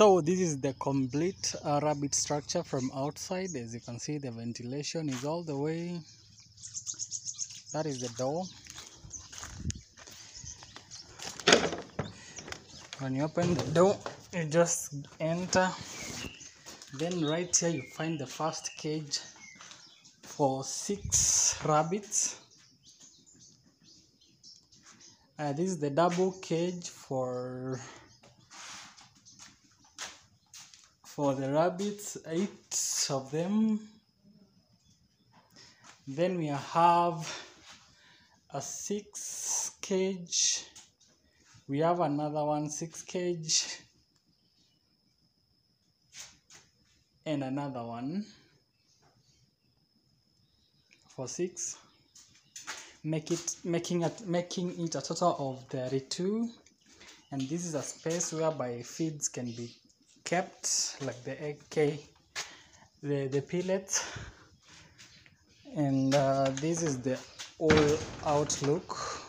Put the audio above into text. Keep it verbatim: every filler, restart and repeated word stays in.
So this is the complete uh, rabbit structure from outside. As you can see, the ventilation is all the way. That is the door. When you open the door, you just enter. Then right here you find the first cage for six rabbits. Uh, this is the double cage for for the rabbits, eight of them. Then we have a six cage. We have another one, six cage, and another one for six, make it making it making it a total of thirty-two. And this is a space whereby feeds can be kept, like the egg K, the the pellets. And uh, this is the all outlook.